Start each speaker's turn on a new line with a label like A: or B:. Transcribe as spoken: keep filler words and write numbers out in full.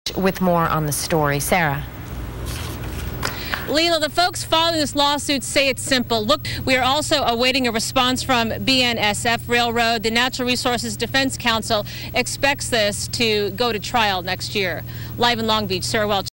A: with more on the story. Sarah.
B: Leila, the folks following this lawsuit say it's simple. Look, we are also awaiting a response from B N S F Railroad. The Natural Resources Defense Council expects this to go to trial next year. Live in Long Beach, Sara Welch.